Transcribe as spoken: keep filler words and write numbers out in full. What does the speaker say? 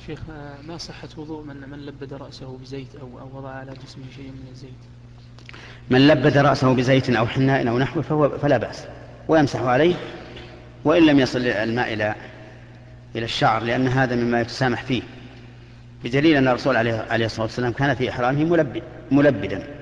شيخ ما صحة وضوء من من لبد رأسه بزيت أو أو وضع على جسمه شيء من الزيت؟ من لبد رأسه بزيت أو حناء أو نحوه فهو فلا بأس ويمسح عليه وإن لم يصل الماء إلى إلى الشعر، لأن هذا مما يتسامح فيه، بدليل أن الرسول عليه الصلاة والسلام كان في إحرامه ملبد ملبدا.